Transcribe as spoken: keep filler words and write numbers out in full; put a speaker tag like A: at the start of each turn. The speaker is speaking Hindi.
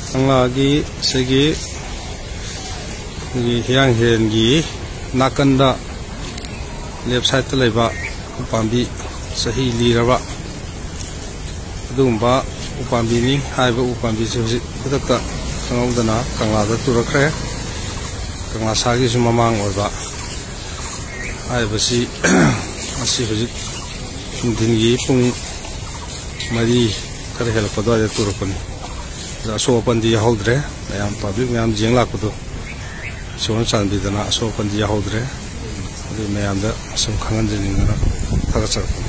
A: कंगलागी सेगी हियांग हेनगी नाकंदा लेफ्ट साइड लेबा उपांबी सही लीरबा अदुगुंबा उपांबीनी हाइबा उपांबी से हुजिक खुदक्ता खंगौदना कंगलादा तुरखरे कंगला सागी सु ममांग ओइबा हाइबसी असी हुजिक दिनगी पुंग मरी खरे हेलपदो दे तुरपनी असोपंदी हौद्रे मैम पब्लिक मैम जेंग लाकदो सोन चांदीदना असोपंदी हौद्रे अदु मैम दा सम खंगन जनिंगना थगचर